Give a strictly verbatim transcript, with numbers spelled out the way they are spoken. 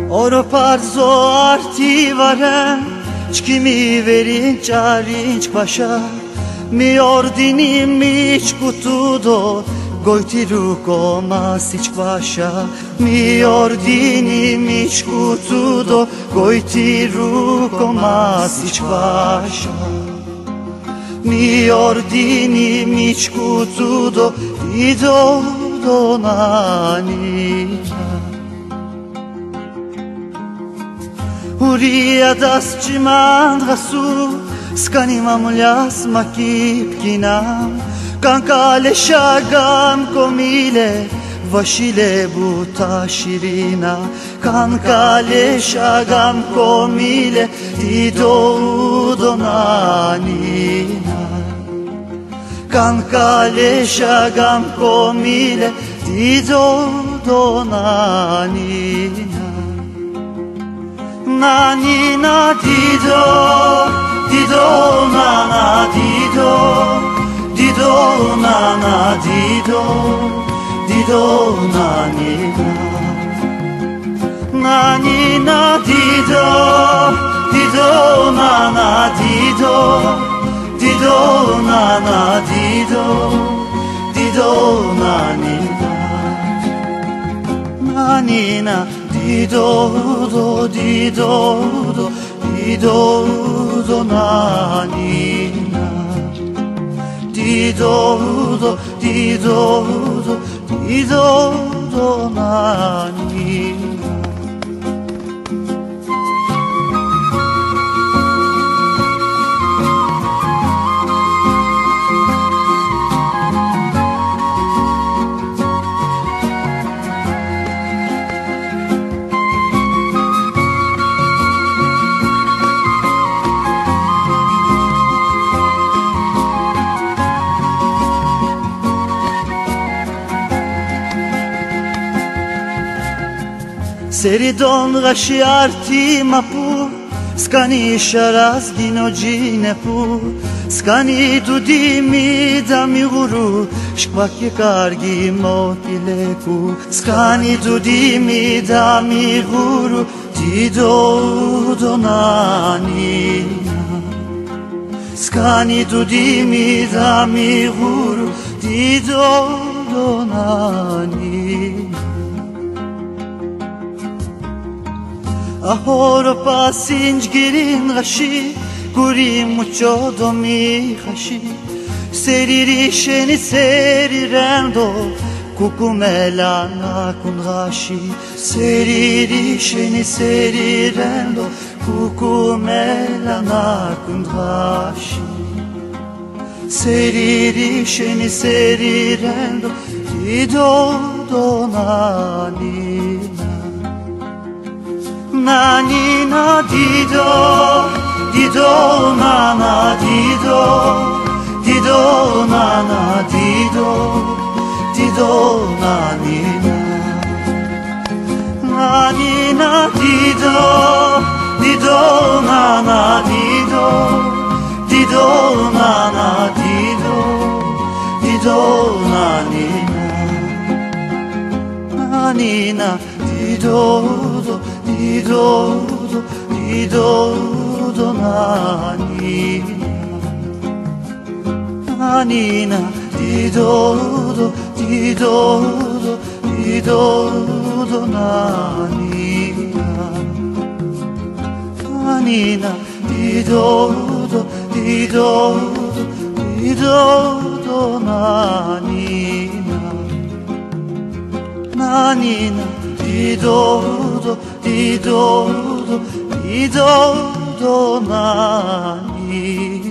Oro parzo arti varen, çkimi verin çarinç paşa. Mi ordini miç kutudo, gojti ruko masiç paşa. Mi ordini miç kutudo, gojti ruko masiç paşa. Mi ordini miç kutudo, ido donanina. Uria das cimand gasu, skanim amuljas makip kinam. Kankale shagam komile, vashile buta shirina. Kankale shagam komile, dido donanina. Kankale shagam komile, dido donanina. Nanina dido, dido nana dido, dido nana dido, dido nanina. Nanina dido, dido nana dido, dido nana dido, dido nanina. Nanina dido do, dido do, dido do nanina. Dido do, dido do, dido do nanina. Seridon gashi arti mapu, skani sharaz ginogine pu. Skani dudimi dami guru, shkvaki kargi motileku. Skani dudimi dami guru, dido donanina. Skani dudimi dami guru, dido donanina. Ahoro pasinj girin gashi, guri mucho domi gashi. Seriri sheni serirendo, kukumela nakun gashi. Seriri sheni serirendo, kukumela nakun gashi. Seriri sheni serirendo, dido donanina. Nanina dido, dido nana dido, dido nana dido, dido nanina. Nanina dido, dido nana dido, dido nana dido, dido nanina. Nanina dido do, dido do, dido do nanina. Nanina dido do, dido do, dido do nanina. Nanina dido do, dido do, dido do nanina. Nanina dido do, dido do, dido do nanina.